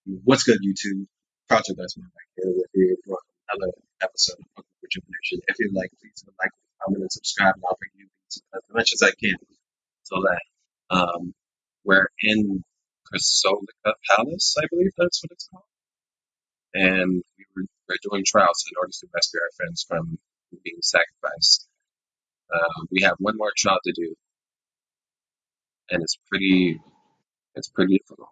What's good, YouTube? Project That's My Back here with you for another episode of Book Rejuvenation. If you like, please like, comment, and subscribe, and I'll bring you as much as I can. So that we're in Chrysolica Palace, I believe that's what it's called, and we're doing trials in order to rescue our friends from being sacrificed. We have one more trial to do, and it's pretty difficult.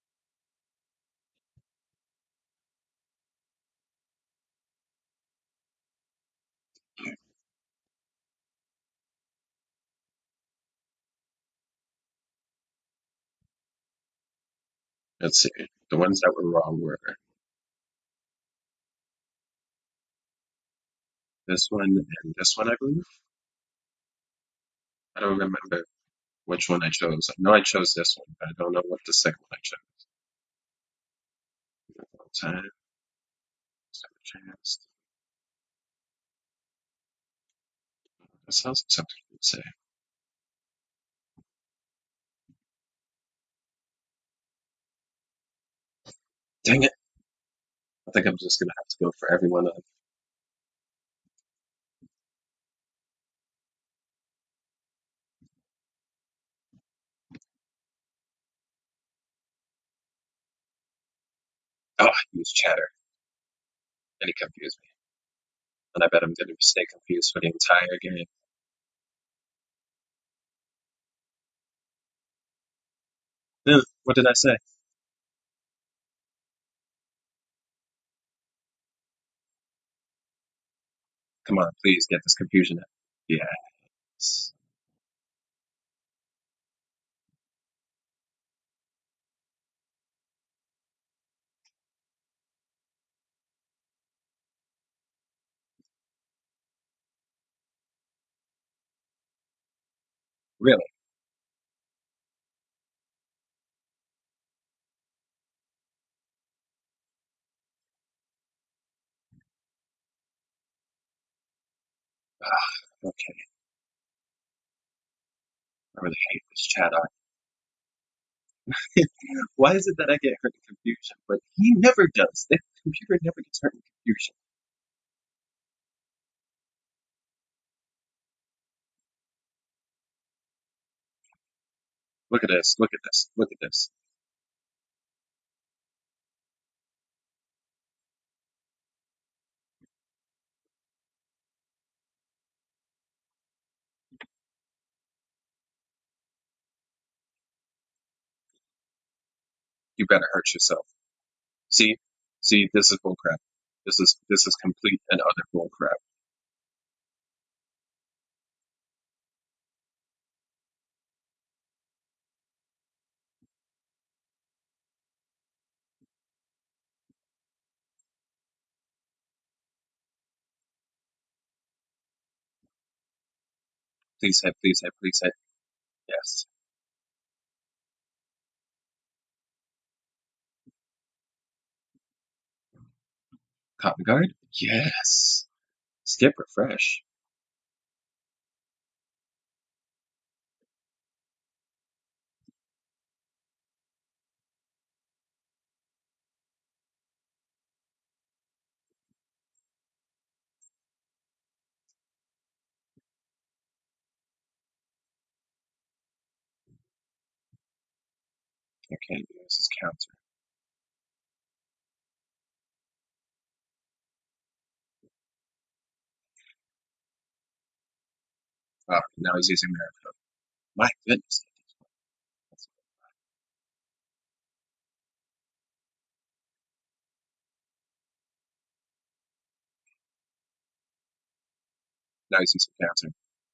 Let's see. The ones that were wrong were this one and this one, I believe. I don't remember which one I chose. I know I chose this one, but I don't know what the second one I chose. One time, second chance. That sounds like something you would say. Dang it! I think I'm just gonna have to go for every one of them. Oh, I used chatter, and he confused me. And I bet I'm gonna stay confused for the entire game. What did I say? Come on, please get this confusion out. Yes. Really? Okay. I really hate this chat. Why is it that I get hurt in confusion, but he never does? The computer never gets hurt in confusion. Look at this. Look at this. Look at this. You better hurt yourself. See, see, this is bullcrap. This is complete and utter bullcrap. Please hit, please hit, please hit. Yes. Cotton guard? Yes. Skip refresh. Okay, this is counter. Oh, now he's using Miracle. My goodness. Now he's using counter.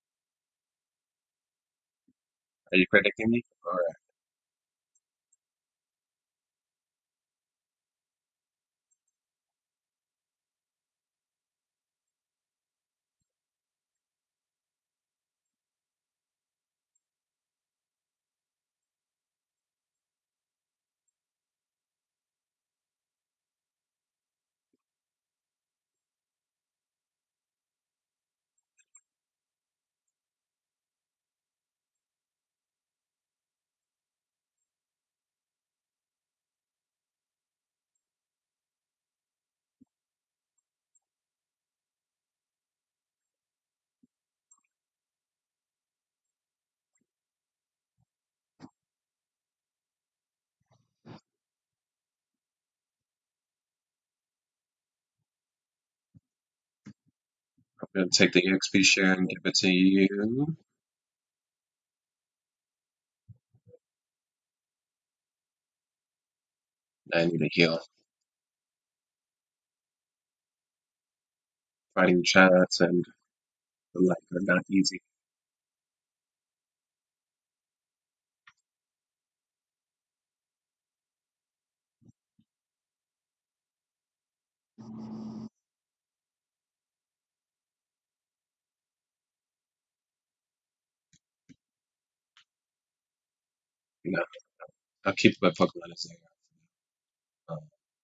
Are you predicting me? Alright. I'm gonna take the EXP share and give it to you. I need to heal. Fighting chats and the like are not easy. No, I'll keep my Pokemon as they are.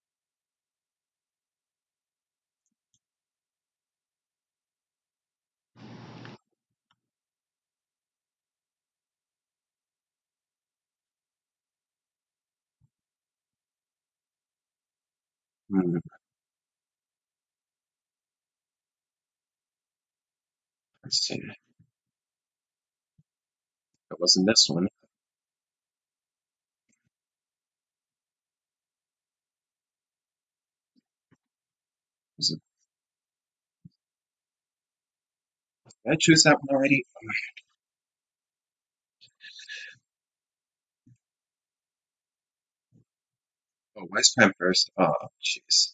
Let's see. It wasn't this one. Was it, did I choose that one already? Oh, West Prime first. Oh, jeez.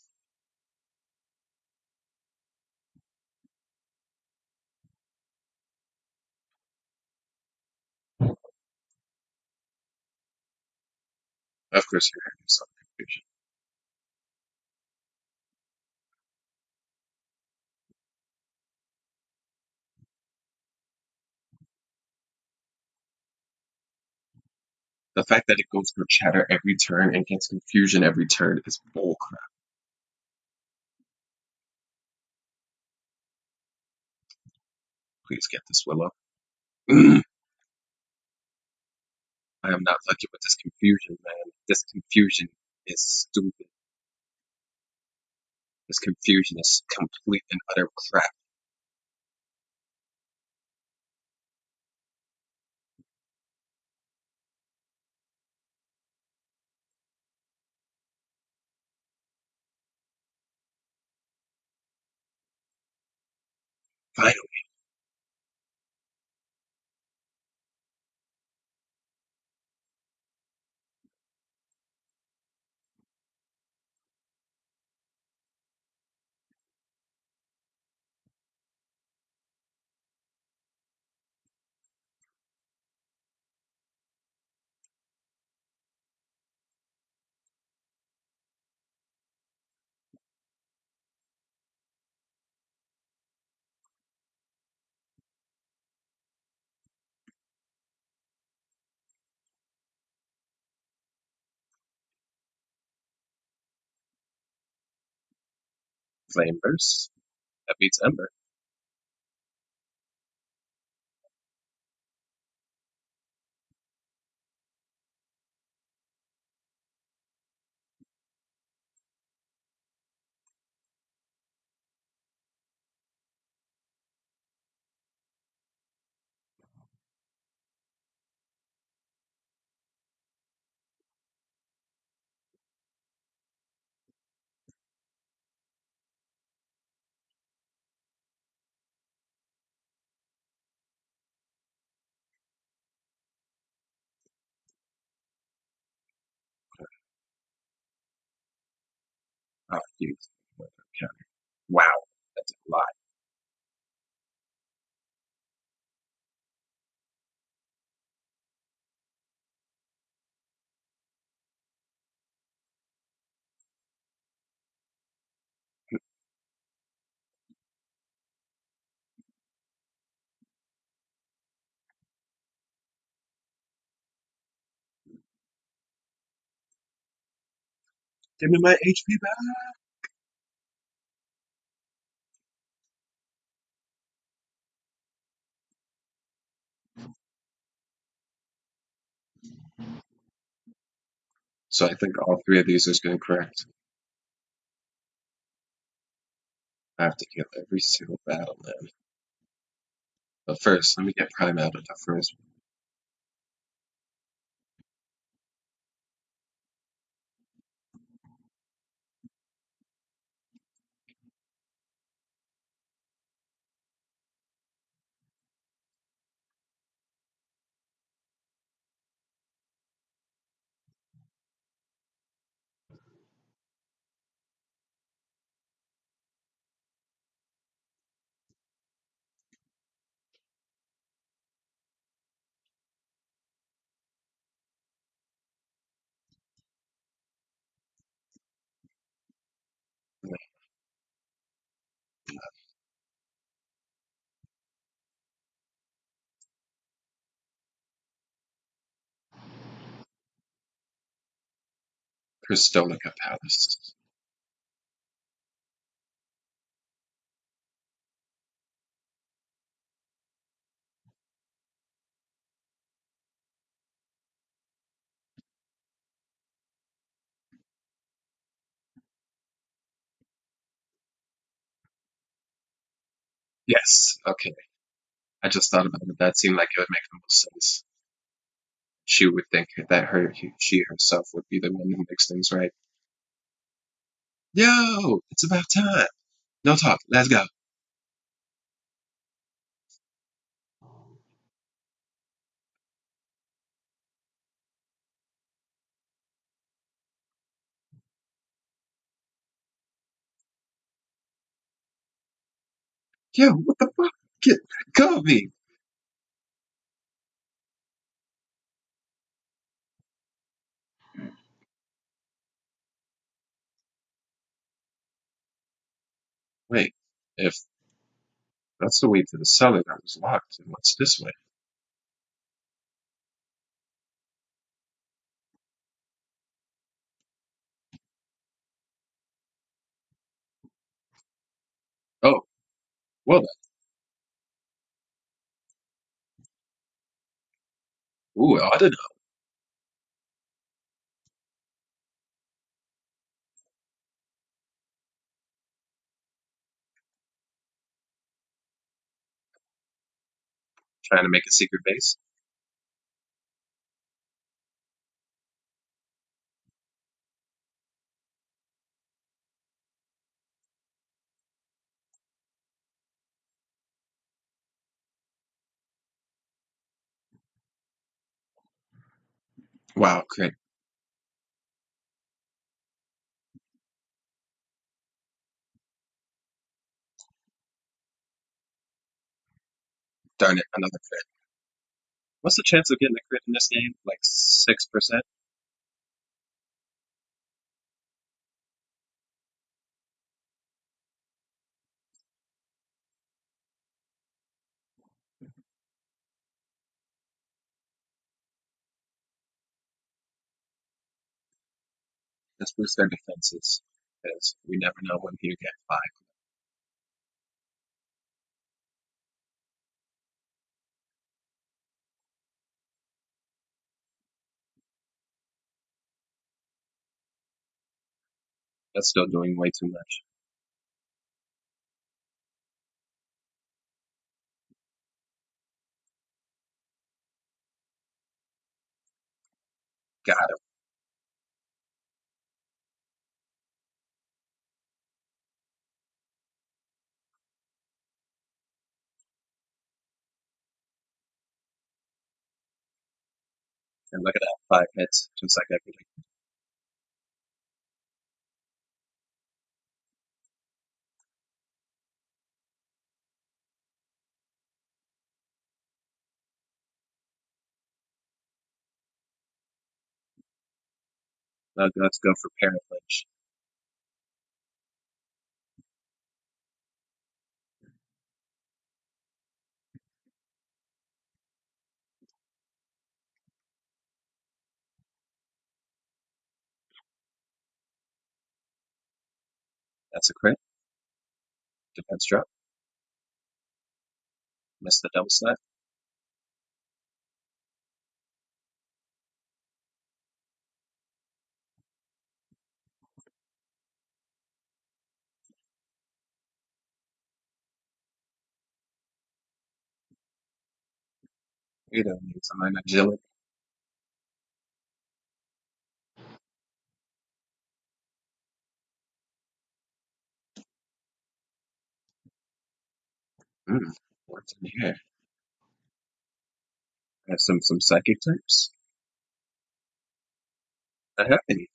Of course, you're having some confusion. The fact that it goes for chatter every turn and gets confusion every turn is bullcrap. Please get this Willow. I am not lucky with this confusion, man. This confusion is stupid. This confusion is complete and utter crap. Finally, Flame Burst. That beats Ember. Oh, jeez. Wow, that's a lot. Give me my HP back. So I think all three of these is going to correct. I have to heal every single battle then. But first, let me get Prime out of the first. Crystolica Palace. Yes. Okay. I just thought about it. That seemed like it would make the most sense. She would think that she herself would be the one who makes things right. Yo, it's about time. No talk. Let's go. Yo, what the fuck? Get, go me. Wait, if that's the way to the cellar that was locked, then what's this way? Oh, well then. Ooh, I don't know. Trying to make a secret base? Wow, great. Darn it, another crit. What's the chance of getting a crit in this game? Like 6%? Let's boost their defenses. Because we never know when you get five. That's still doing way too much. Got him. And look at that, five hits, just like I predicted. Now let's go for Paraflinch. That's a crit. Defense drop. Missed the double slap. You don't need some agility. Hmm. What's in here? Have some psychic types. I have any.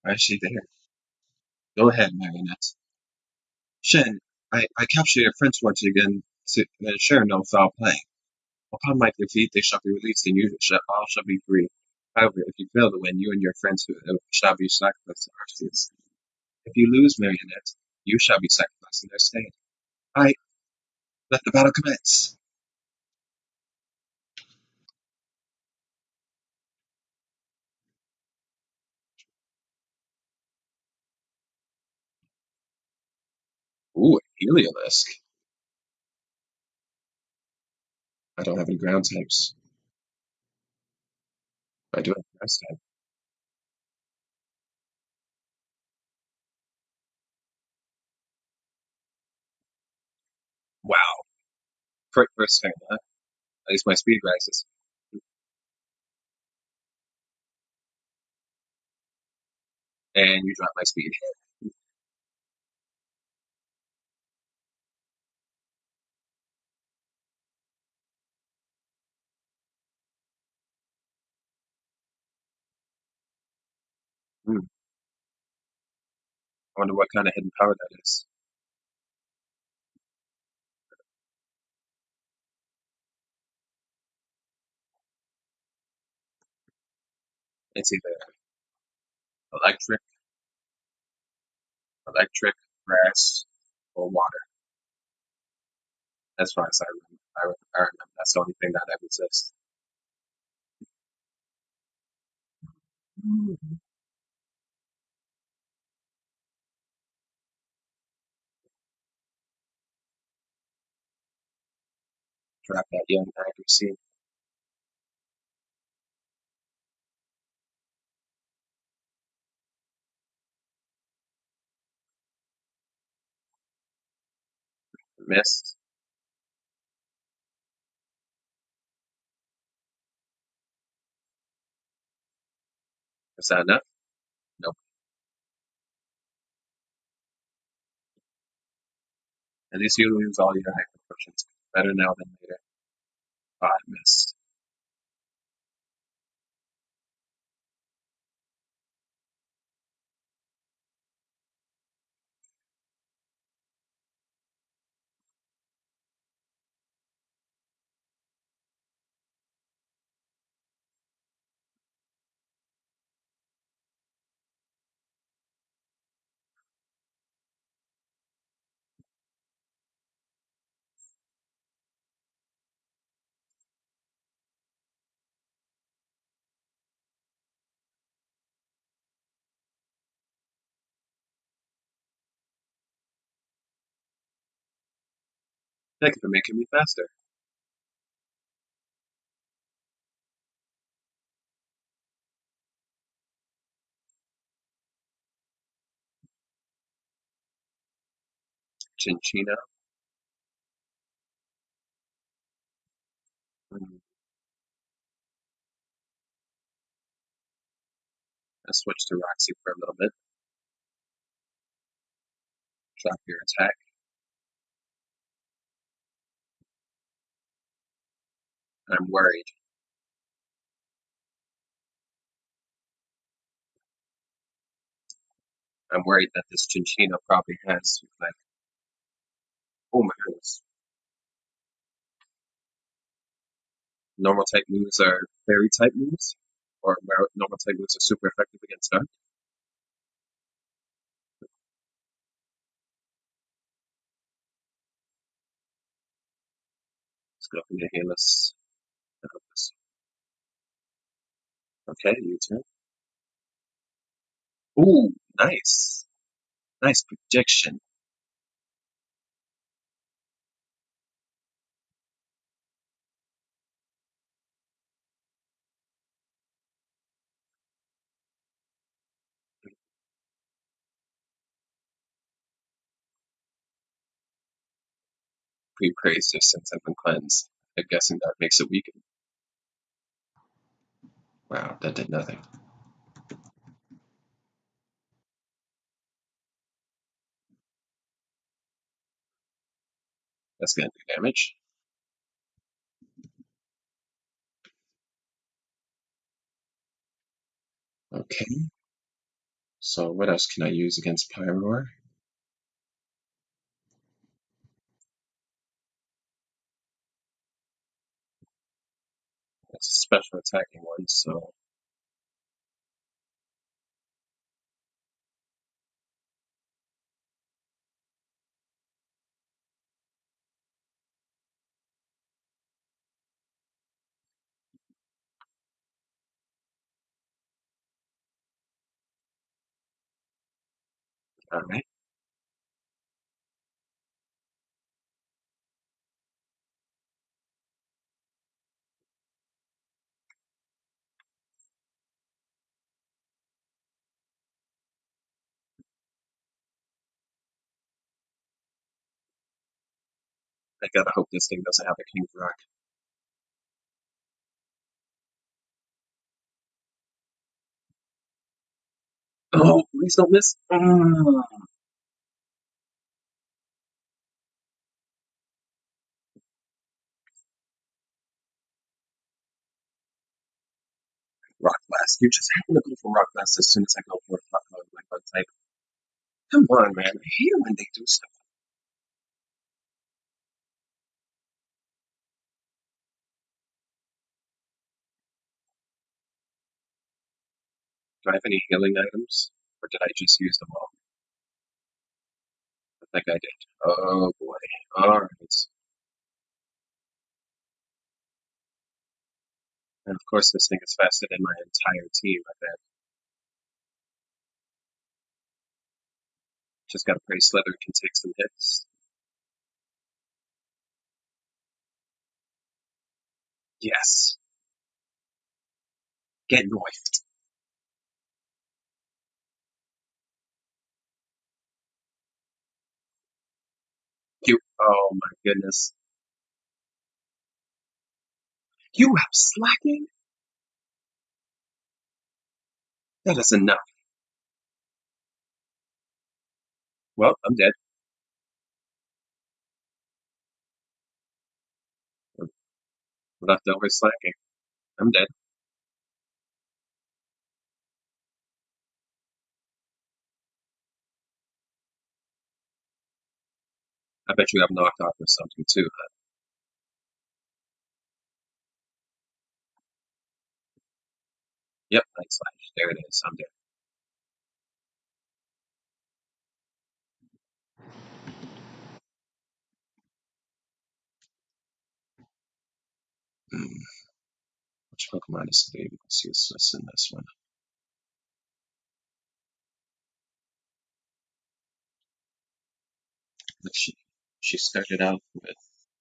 I see there. Go ahead, Marionette. Shen, I capture your friends once again to share no foul play. Upon my defeat, they shall be released, and all shall be free. However, if you fail to win, you and your friends shall be sacrificed to Arceus. If you lose, Marionette, you shall be sacrificed in their stead. I let the battle commence. Ooh, Heliolisk. I don't have any ground types. I do have grass type. Wow. First turn, huh? At least my speed rises. And you drop my speed. Hmm. I wonder what kind of hidden power that is. It's either electric, electric, grass, or water. As far as I remember, that's the only thing that ever exists. Trap that young accuracy. Missed. Is that enough? Nope. At least you lose all your hyper potions. Better now than later. Ah, I missed. Thank you for making me faster. Chinchino. Mm, I switched to Roxy for a little bit. Drop your attack. I'm worried. I'm worried that this Chinchino probably has like, oh my goodness. Normal type moves are fairy type moves, or where normal type moves are super effective against dark. Let's go for the Healess. Okay, you turn. Ooh, nice. Nice prediction. Pre-praise just since I've been cleansed. I'm guessing that makes it weaken. Wow, that did nothing. That's gonna do damage. Okay. So what else can I use against Pyroar? It's a special attacking one, so alright. I gotta hope this thing doesn't have a King's Rock. Oh, please don't miss. Rock Blast. You just happen to go for Rock Blast as soon as I go for like bug type. Come on, man. I hate it when they do stuff. Do I have any healing items? Or did I just use them all? I think I did. Oh boy. Alright. And of course this thing is faster than my entire team, I bet. Just gotta pray Slither can take some hits. Yes. Get knifed. You oh my goodness. You have slacking? That is enough. Well, I'm dead. Leftover slacking. I'm dead. I bet you have knocked off or something too, huh? Yep, night slash. There it is. I'm dead. Hmm. Which Pokemon is the most useless in this one? Like she started out with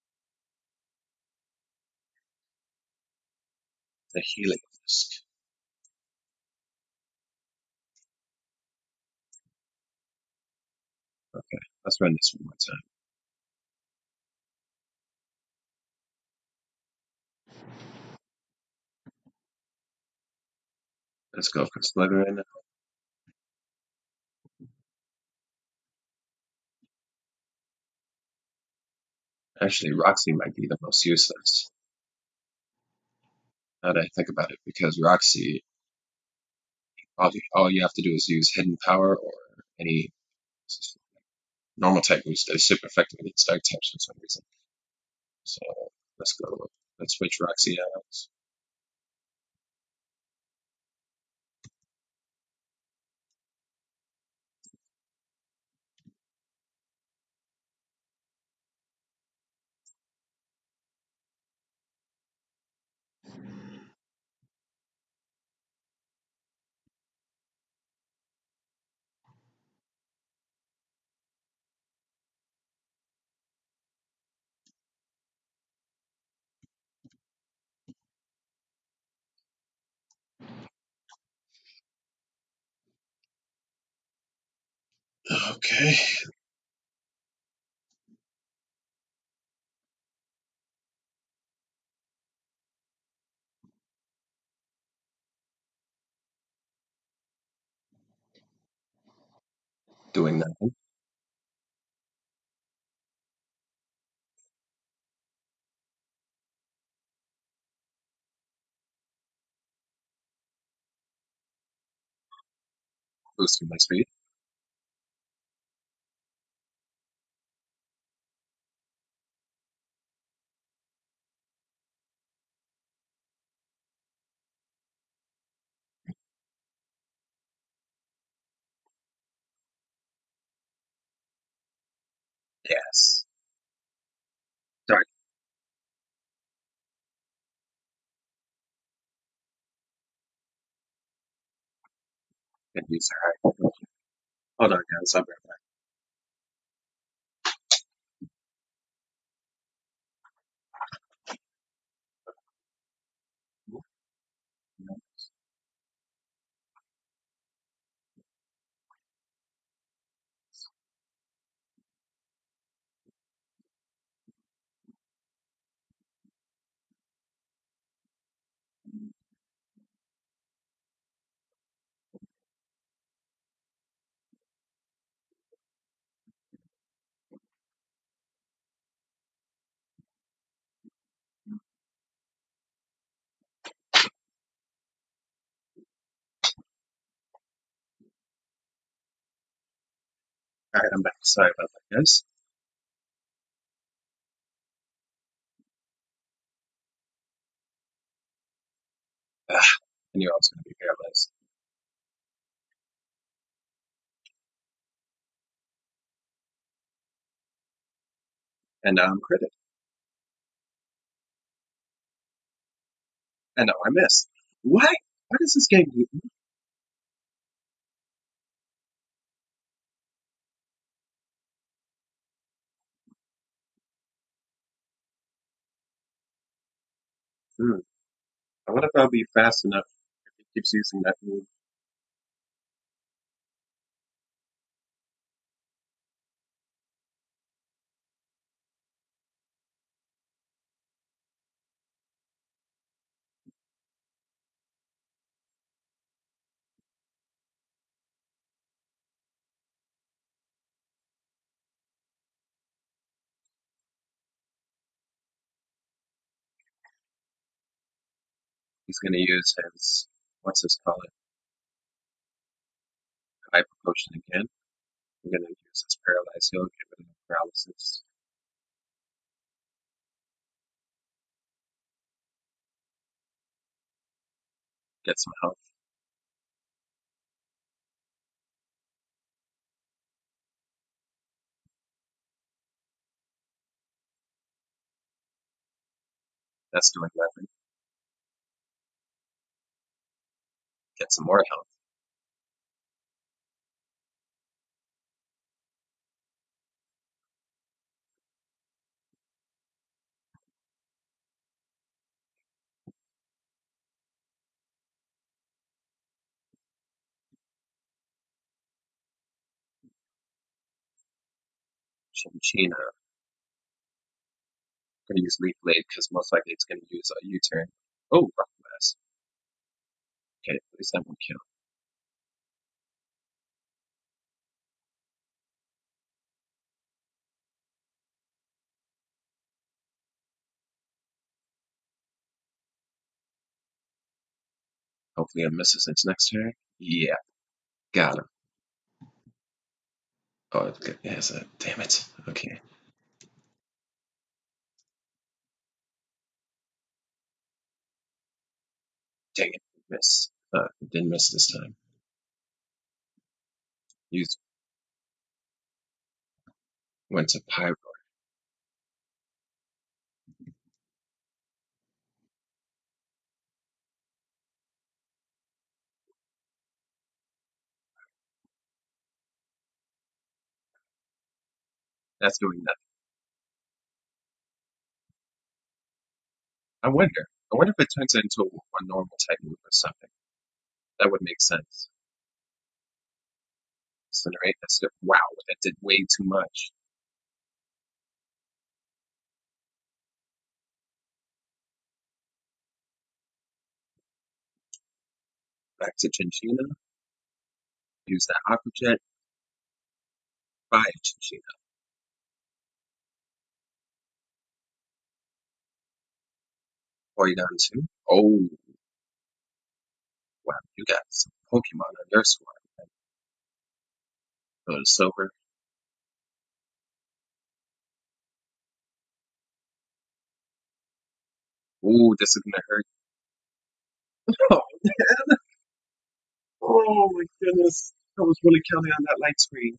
the healing disc. Okay, let's run this one more time. Let's go for Slytherin. Actually, Roxy might be the most useless. Now that I think about it, because Roxy, all you have to do is use Hidden Power or any normal type boost that is super effective against dark types for some reason. So let's go. Let's switch Roxy out. Okay, doing nothing. boosting my speed. Yes. Sorry, can use her. Hold on, guys. I'll be right back. All right, I'm back. Sorry about that, guys. Ah, I knew I was going to be paralyzed. And now I'm critted. And now I missed. Why? Why does this game do? Hmm. I wonder if I'll be fast enough if he keeps using that move. He's going to use his, what's this called? Hyper potion again. I'm going to use his paralyzed heal, get rid of the paralysis, get some health. That's doing nothing. Get some more health. Shinchina. I'm going to use Leaf Blade because most likely it's going to use a U-turn. Oh, Rock Blast. Okay, at least that won't kill. Hopefully it misses its next turn. Yeah, got him. Oh, it has a. Damn it. Okay. Dang it. Miss. Didn't miss this time. Used Went to Pyro. That's doing nothing. I wonder. I wonder if it turns into a normal type move or something. That would make sense. Incinerate. Wow, that did way too much. Back to Chinchina. Use that Aqua Jet. Bye, Chinchina. 40 down 2. Oh, wow. You got some Pokemon on your squad. Silver. Ooh, this is gonna hurt. Oh my goodness. I was really counting on that light screen.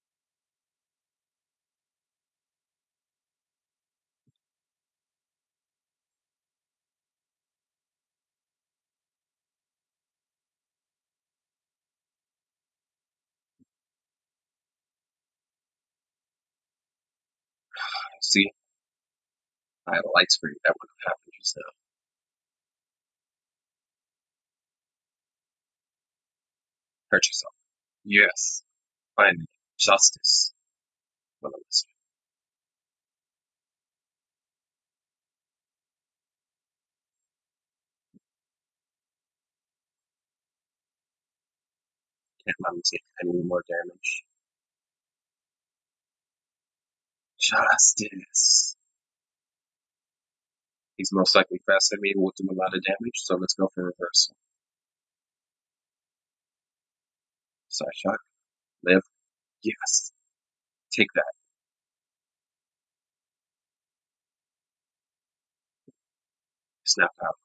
See, I had a light screen. That would have happened just now. Hurt yourself. Yes. Finally. Justice. Well, can't let him take any more damage. Justice. He's most likely faster than me, will do a lot of damage, so let's go for reversal. Side shot. Live. Yes. Take that. Snap out.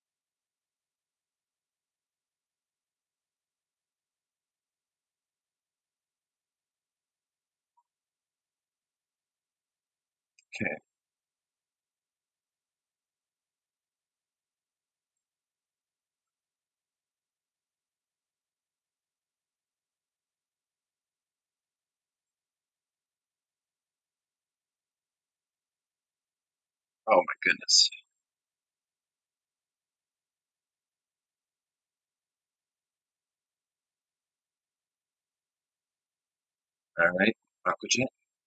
Okay. Oh my goodness. Alright. Aqua Jet.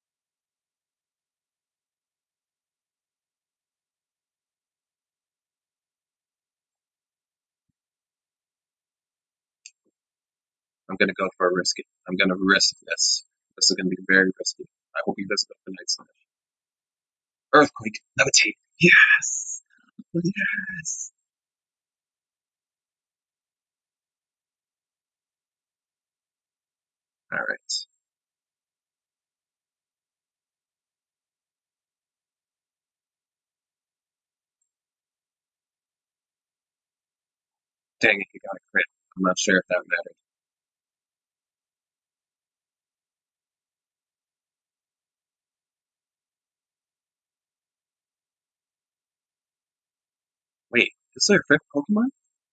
I'm gonna go for a risk it. I'm gonna risk this. This is gonna be very risky. I hope he doesn't go for Night Slash. Earthquake. Levitate. Yes. Yes. Alright. Dang it, he got a crit. I'm not sure if that mattered. Wait, is there a fifth Pokemon?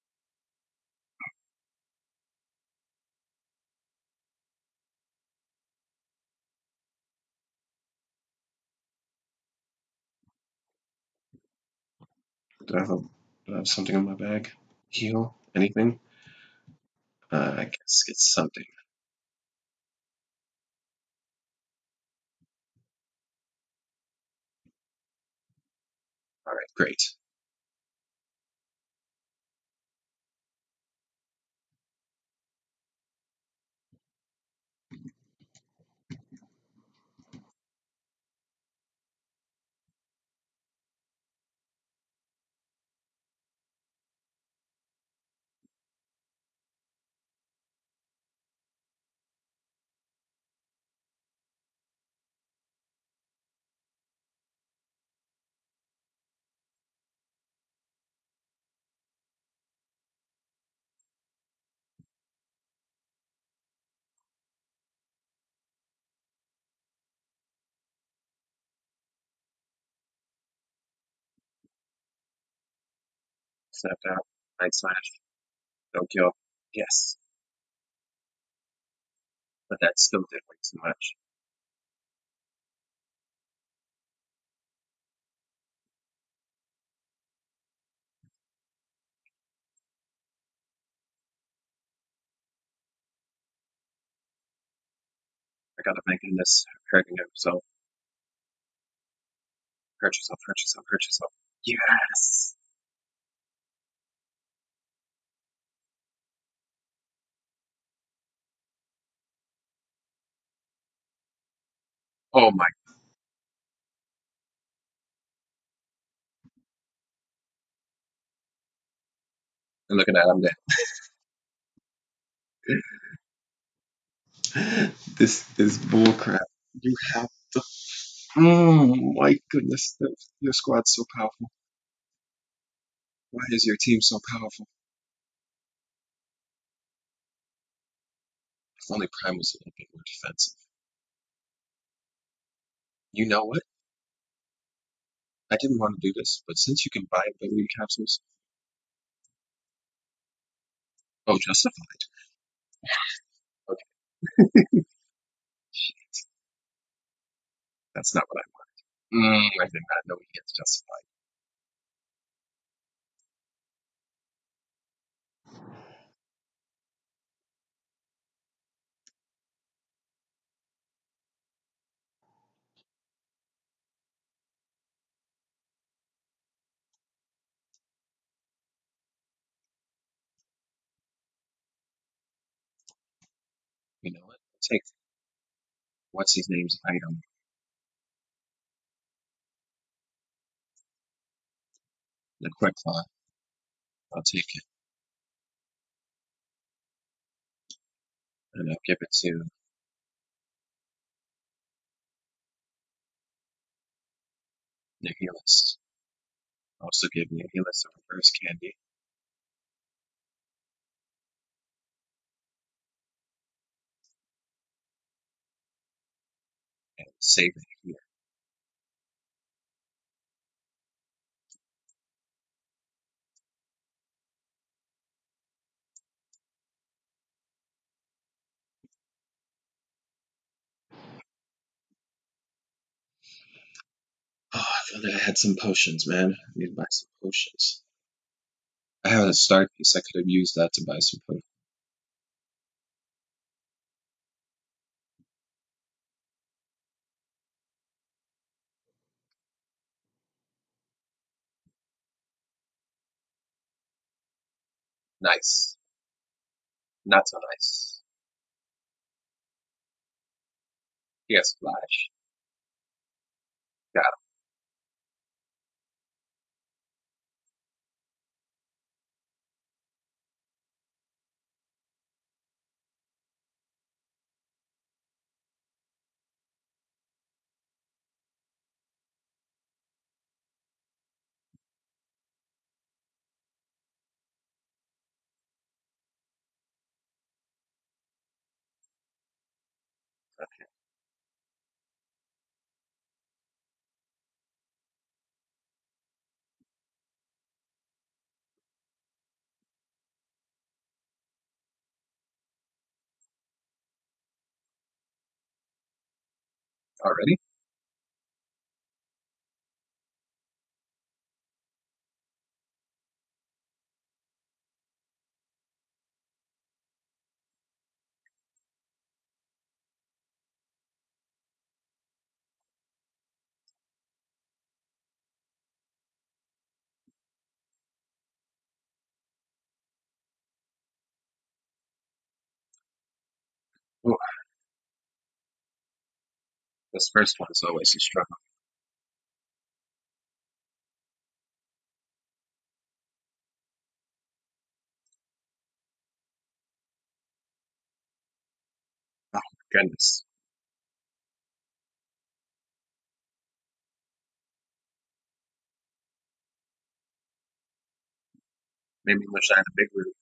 Do I have something in my bag? Heal? Anything? I guess get something. Alright, great. Snapped out. Night Slash. Don't kill. Yes. But that still did way too much. I gotta make this hurting himself. Hurt yourself, hurt yourself, hurt yourself. Yes! Oh my. And look at that, I'm dead. This bull crap. You have to. My goodness, your squad's so powerful. Why is your team so powerful? If only Prime was a little bit more defensive. You know what? I didn't want to do this, but since you can buy ability capsules, oh, justified. Okay, that's not what I want. I did not know he gets justified. You know what? Take what's his name's item, the quick claw. I'll take it, and I'll give it to Nihilus. Also give Nihilus a reverse candy and save it here. Oh, I thought I had some potions, man. I need to buy some potions. I have a start piece. I could have used that to buy some potions. Nice. Not so nice. Yes, Flash. Got him. Already? Oh, this first one is always a struggle. Oh, goodness. Made me wish I had a big room.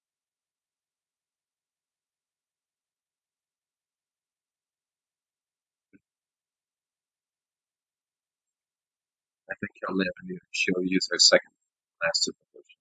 I think he'll live and she'll use her second last super potion.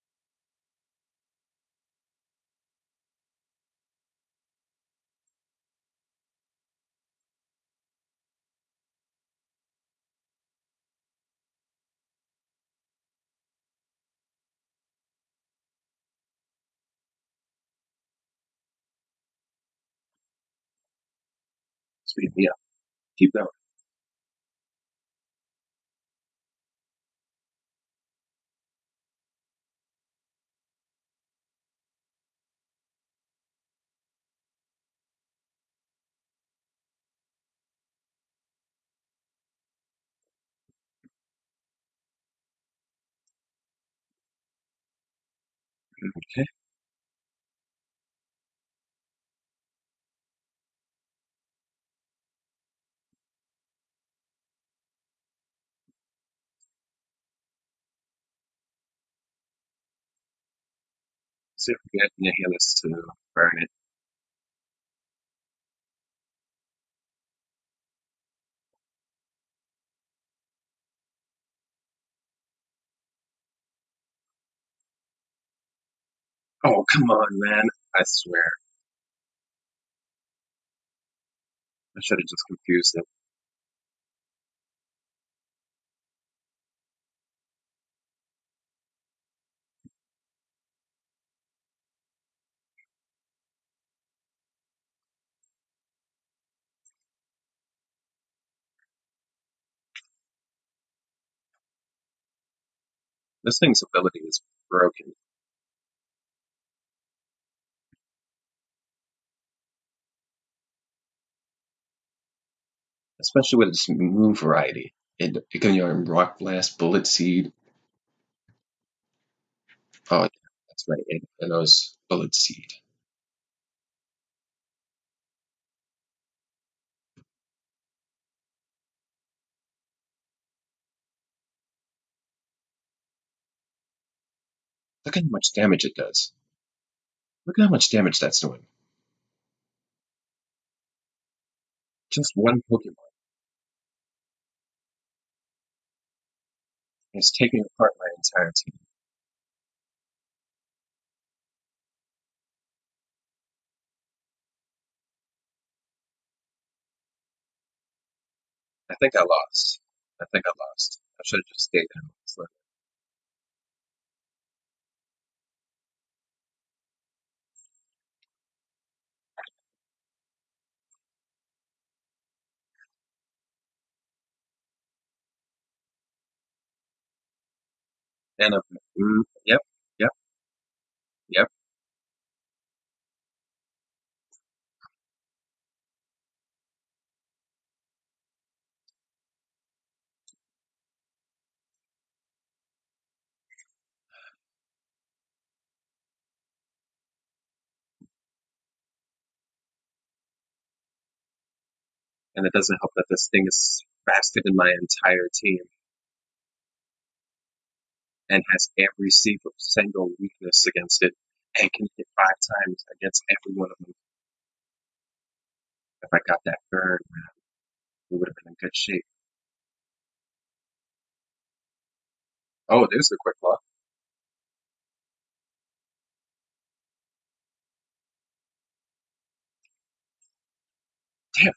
Speed me up. Keep going. Okay. see if we get Nihilus to burn it. Oh, come on, man. I swear. I should have just confused it. This thing's ability is broken, especially with its move variety. It can Rock Blast, Bullet Seed. Oh, yeah, that's right. It knows Bullet Seed. Look at how much damage it does. Look at how much damage that's doing. Just one Pokemon is taking apart my entire team. I think I lost. I think I lost. I should have just stayed down. And yep, yep, yep. And it doesn't help that this thing is faster than my entire team and has every single weakness against it and can hit 5 times against every one of them. If I got that burn, we would have been in good shape. Oh, there's the quick lock. Damn.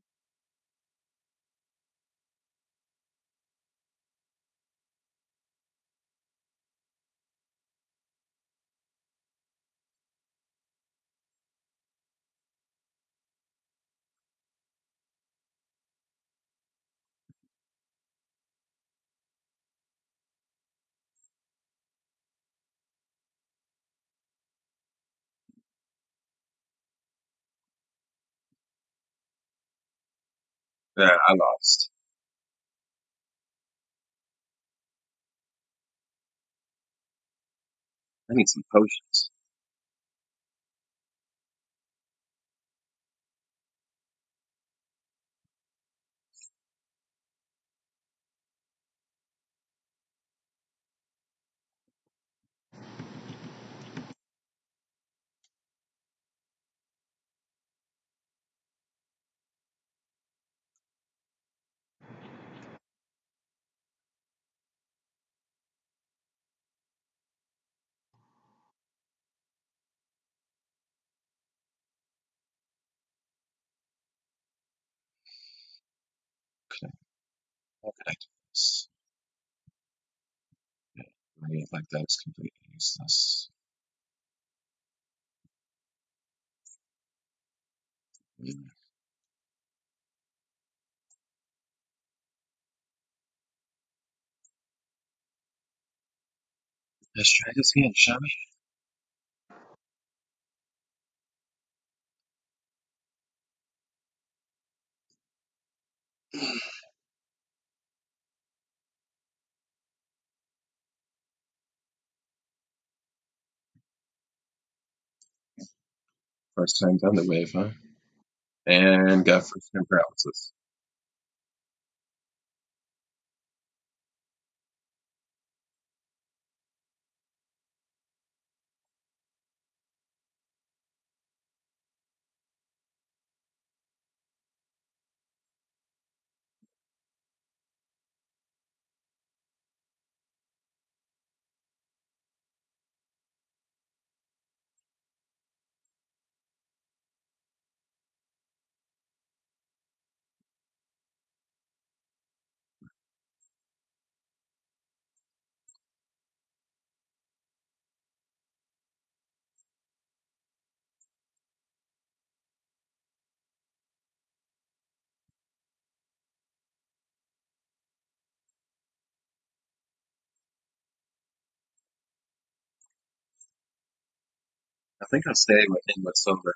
Yeah, I lost. I need some potions. Okay, how could I do this? Yeah, right, like that is completely useless. Mm. Let's try this again, shall we? First time down the wave, huh? And got first time paralysis. I think I'll stay with silver.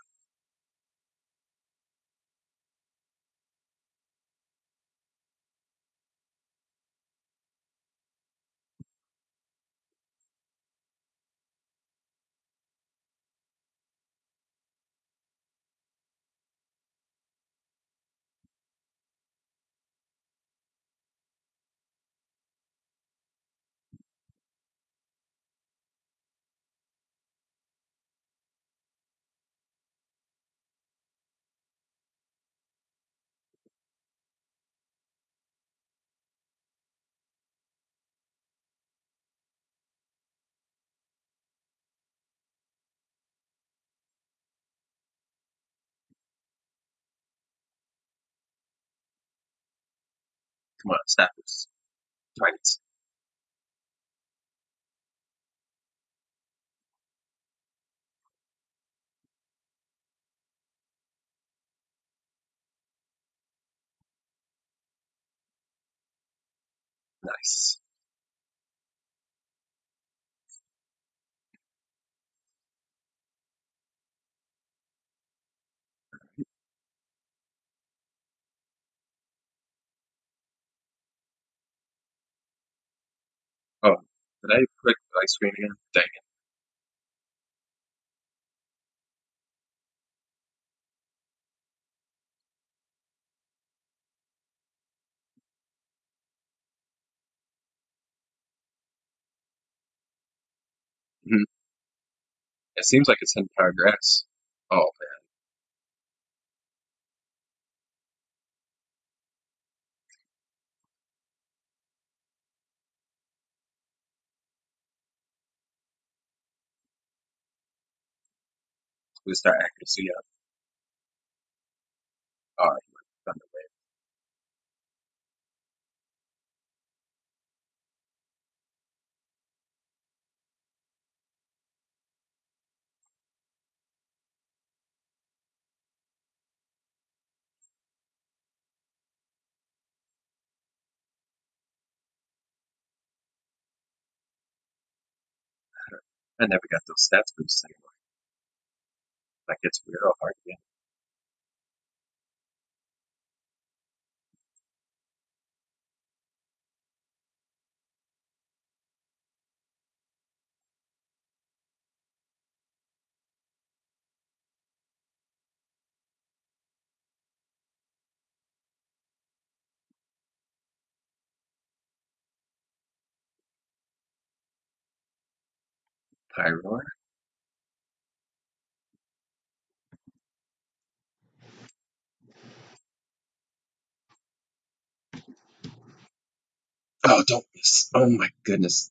Come on, stackers. Targets. Nice. Oh, did I click the ice screen again? Dang it. Mhm. It seems like it's in progress. Oh man, we start accuracy up. All right, thunder wave. I never got those stats boosts anymore. Like it's real hard to get. Pyroar. Oh, don't miss. Oh my goodness.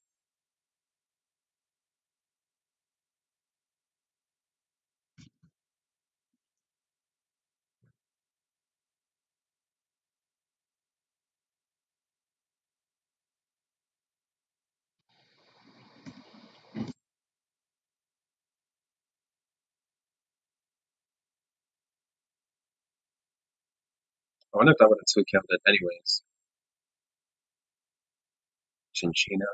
I wonder if I would have two killed it anyways. Chinchina.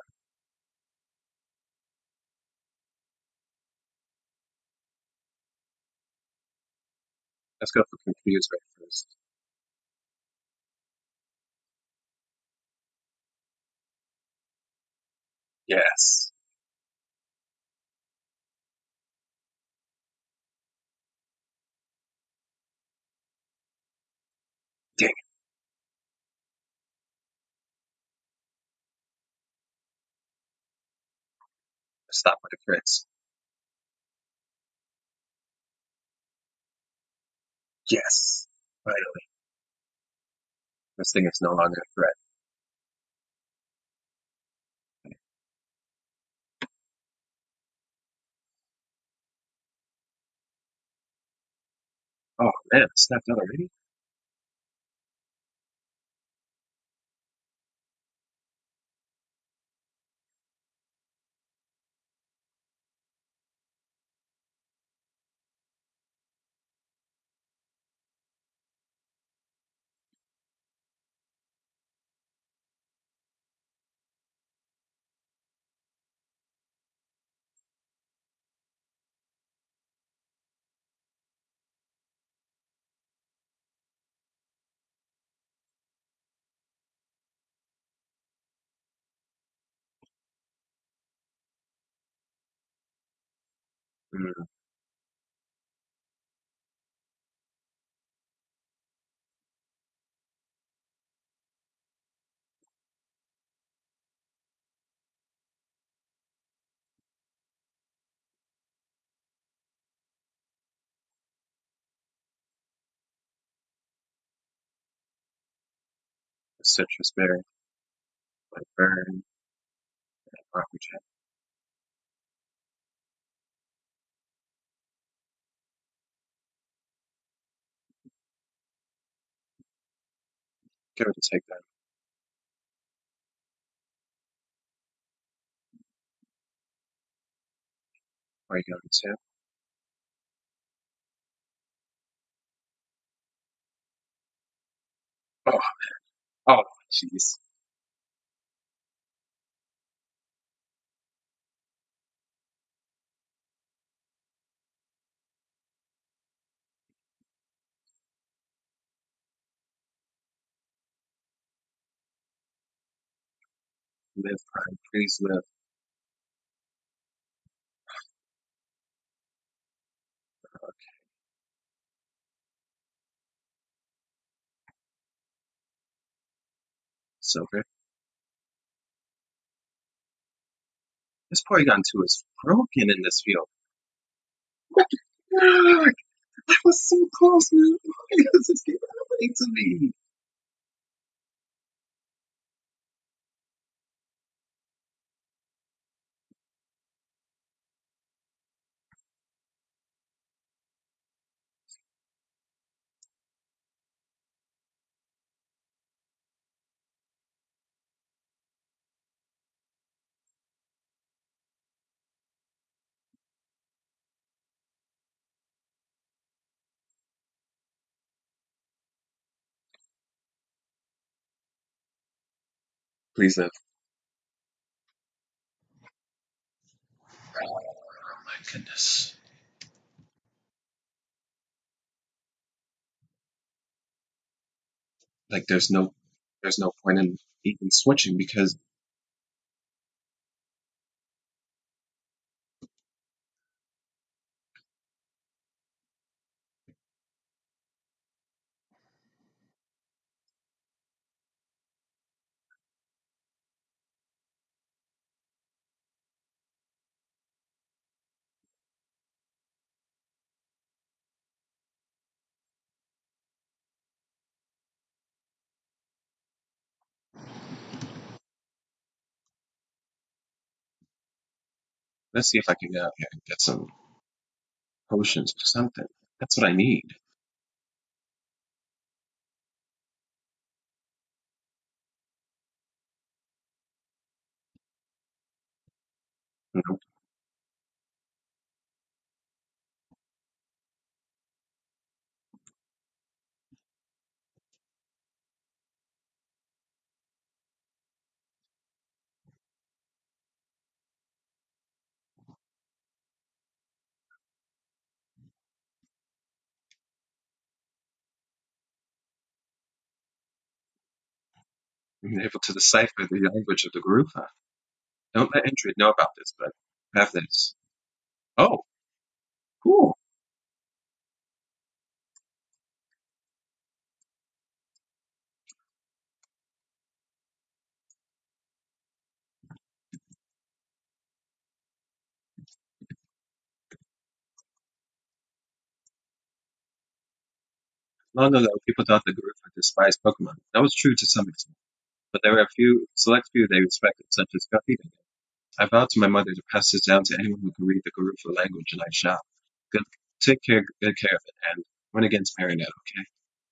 Let's go for confused right first. Yes. Dang it. Stop with the crits. Yes. Finally. This thing is no longer a threat. Oh man, it snapped out already? Mm, citrus berry, like burn, aqua jet. Give it a take that. Are you going to? Oh, oh, jeez. Live, Prime. Please live. So good. This Porygon 2 is broken in this field. What the fuck? I was so close, man. Why does this keep happening to me? Please live. Oh my goodness. Like there's no point in even switching because let's see if I can get out here and get some potions or something. That's what I need. You know, being able to decipher the language of the group. Huh? Don't let Indrid know about this, but have this. Oh, cool. Long ago, people thought the group would despise Pokemon. That was true to some extent, but there were a few, select few they respected, such as Guppy. I vowed to my mother to pass this down to anyone who can read the Garufa language, and I shall. Good, good care of it, and win against Marinette, okay?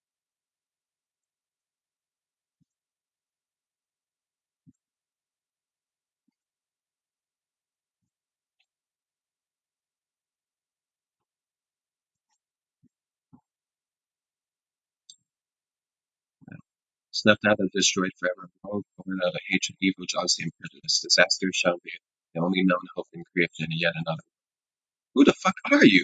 Snuffed out and destroyed forever. World born out of hatred, evil, jealousy, and prejudice. Disaster shall be the only known hope in creation, and yet another. Who the fuck are you?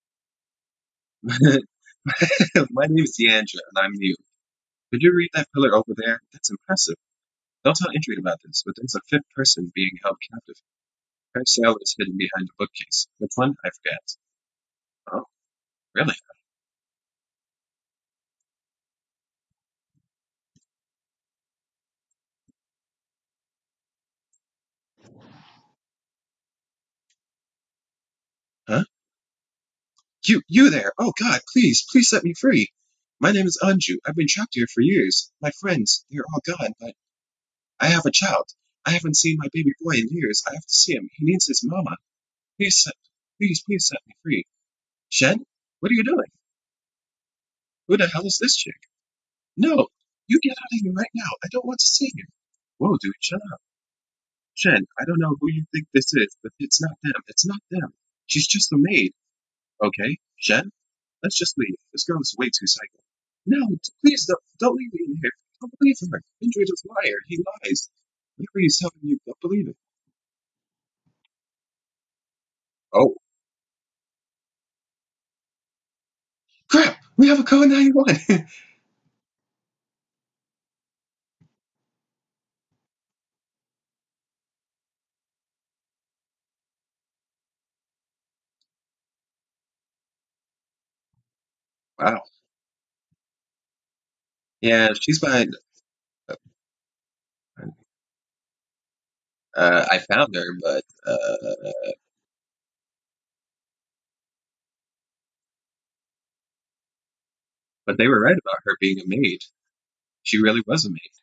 My name is Deandra, and I'm new. Could you read that pillar over there? That's impressive. Don't tell Indrid about this, but there's a fifth person being held captive. Her sail is hidden behind a bookcase. Which one? I forget. Oh, really? Huh? You there! Oh God, please set me free. My name is Anju. I've been trapped here for years. My friends, they're all gone, but I have a child. I haven't seen my baby boy in years. I have to see him. He needs his mama. Please set, please set me free. Shen, what are you doing? Who the hell is this chick? No, you get out of here right now. I don't want to see you. Whoa, dude, shut up. Shen, I don't know who you think this is, but it's not them. It's not them. She's just a maid. Okay, Shen, let's just leave. This girl is way too psycho. No, please don't leave me in here. Don't believe her. Indrid is a liar. He lies. Whatever he's telling you, don't believe it. Oh, crap! We have a code 91. Wow. Yeah, she's behind. I found her, but they were right about her being a maid. She really was a maid.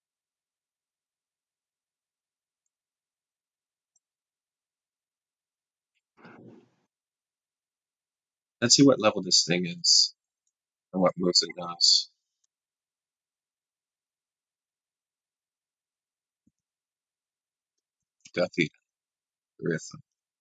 Let's see what level this thing is and what moves it knows. Duffy, Rhythm.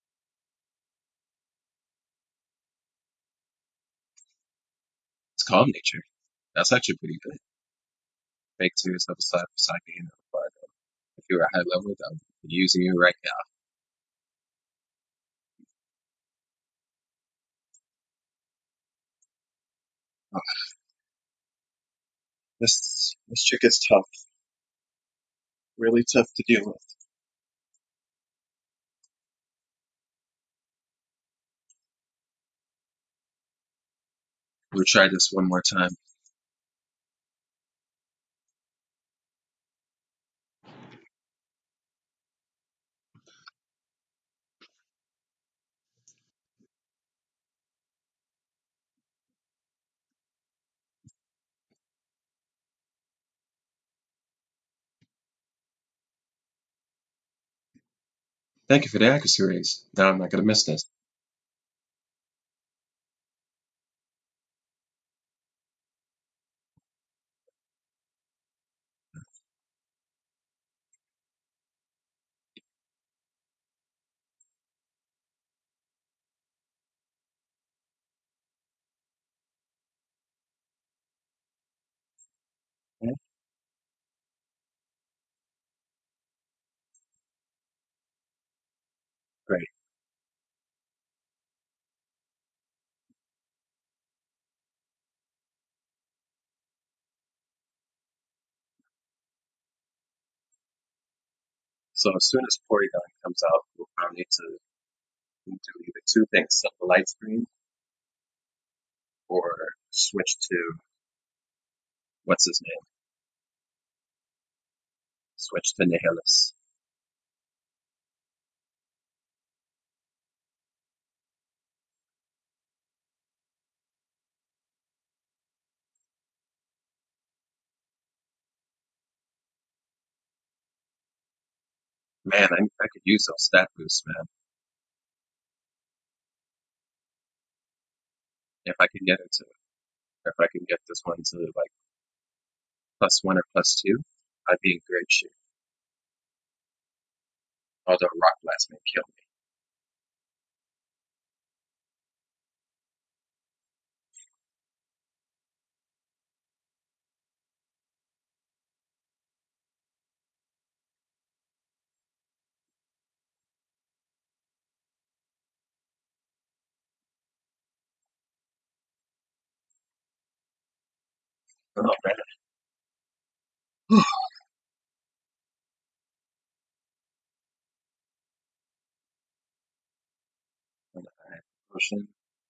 It's calm nature. That's actually pretty good. Fake tears of a side for Saki and Fargo. If you were a high level, I would be using you right now. Oh, this chick is tough. Really tough to deal with. We'll try this one more time. Thank you for the accuracy raise. Now I'm not gonna miss this. Okay, great. So as soon as Porygon comes out, we'll probably need to do either two things: set the light screen or switch to what's his name? Switch to Nihilus. Man, I could use those stat boosts, man. If I can get it to, if I can get this one to like +1 or +2, I'd be in great shape. Although Rock Blast may kill me. Oh man. Ocean.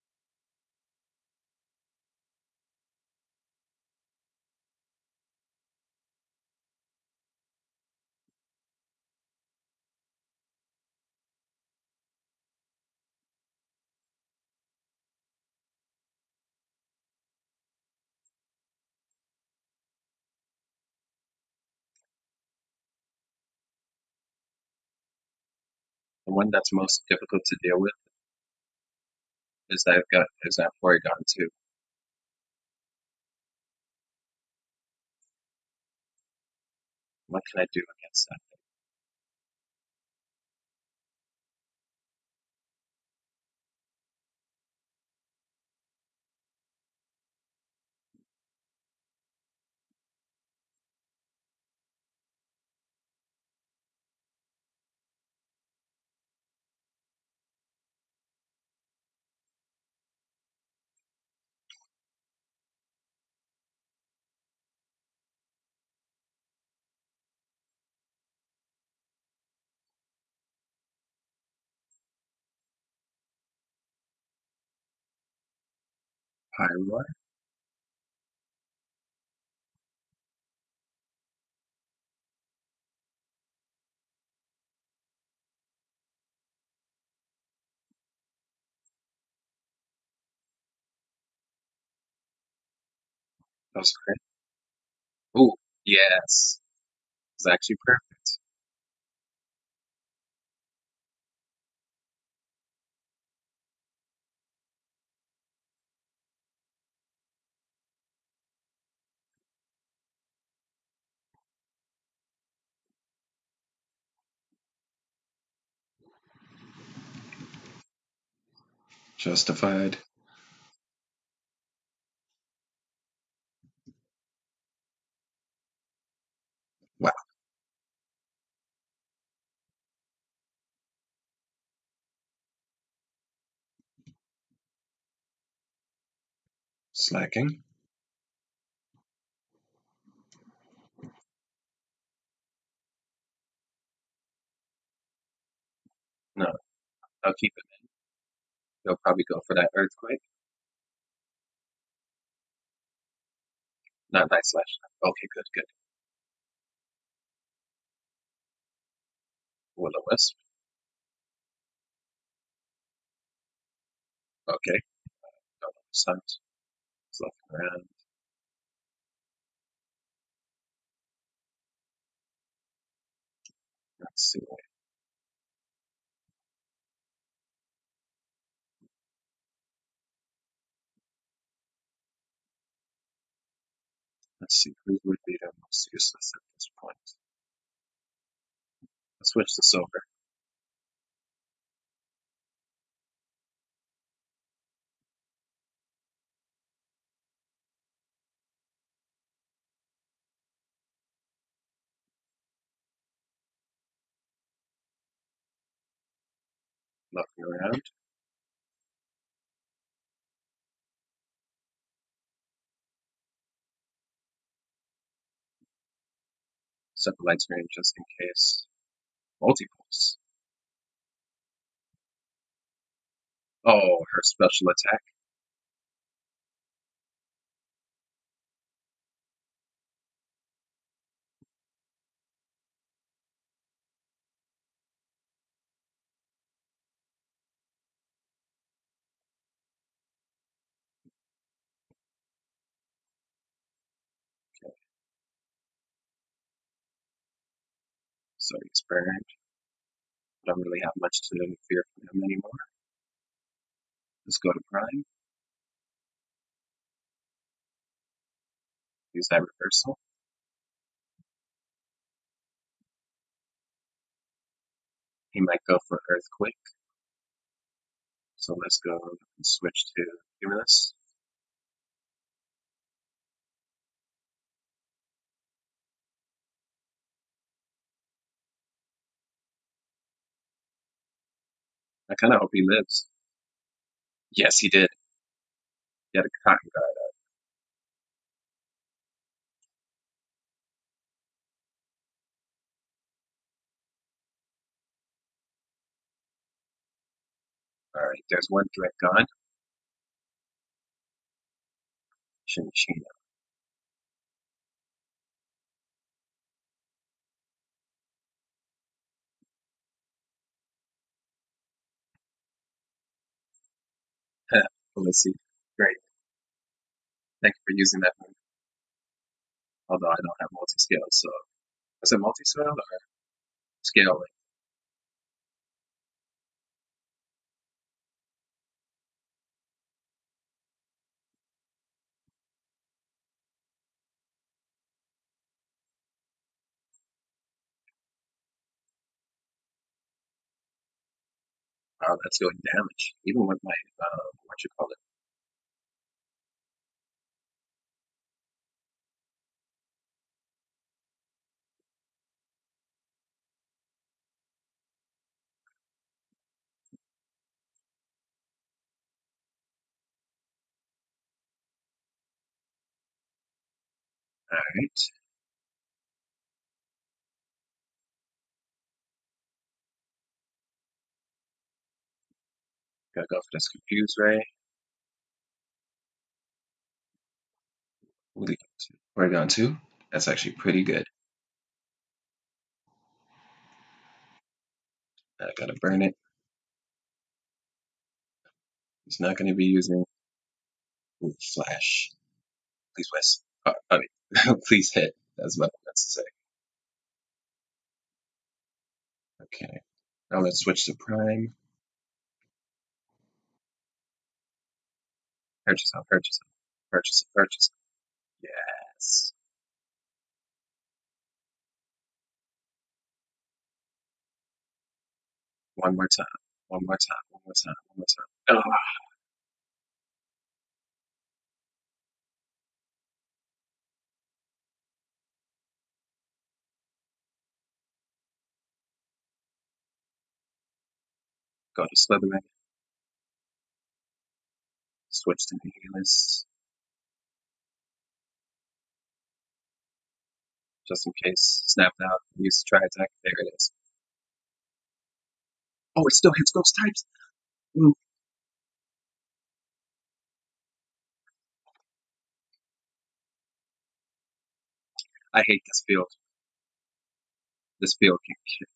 The one that's most difficult to deal with is that Porygon 2. What can I do against that? Pyroar? That was great. Ooh, yes. It's actually perfect. Justified. Wow. Slacking. No, I'll keep it. They'll probably go for that earthquake. Not Night Slash. Okay, good, good. Will-O-Wisp. Okay. Don't know. Suns. Looking around. Let's see. Let's see. Who would be the most useless at this point? Let's switch to Silver. Looking around. Set the lights range just in case. Multipulse. Oh, her special attack. Okay, so he's burned. Don't really have much to fear from him anymore. Let's go to Prime. Use that reversal. He might go for Earthquake. So let's go and switch to Cumulus. I kind of hope he lives. Yes, he did. He had a cotton guard. All right, there's one threat gone. Chinchina. Let's see. Great. Thank you for using that one. Although I don't have multi-scale, so is it multi-scale or scale? Wow, that's doing damage. Even with my what you call it. All right, gotta go for this confuse ray. Porygon 2. That's actually pretty good. I gotta burn it. He's not gonna be using flash. Please West. I mean, please hit. That's what I meant to say. Okay. Now let's switch to Prime. Purchase on, purchase on, purchase on, purchase on. Yes. One more time. One more time. One more time. One more time. Oh, go to Slytherin. Switch to Nihilus. Just in case. Snapped out. Use try attack. There it is. Oh, it still hits ghost types. Mm, I hate this field. This field can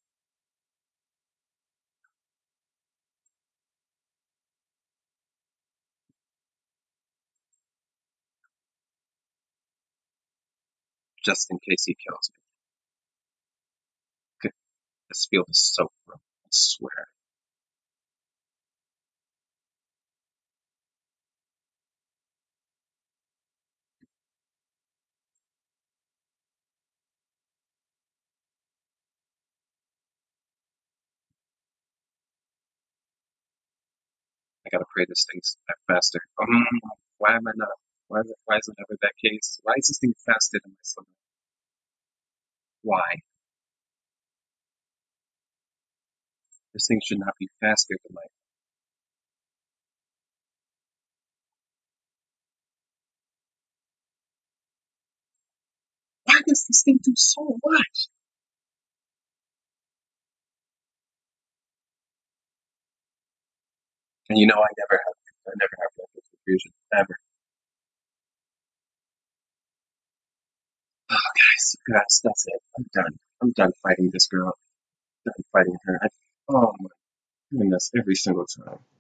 just in case he kills me. This field is so broken. I swear. I gotta pray this thing's faster. Why am I not? Why is it ever that case? Why is this thing faster than my son? Why? This thing should not be faster than my. Why does this thing do so much? And you know, I never have that confusion ever. Oh, guys, that's it. I'm done. I'm done fighting this girl. I'm done fighting her. Oh my goodness, every single time.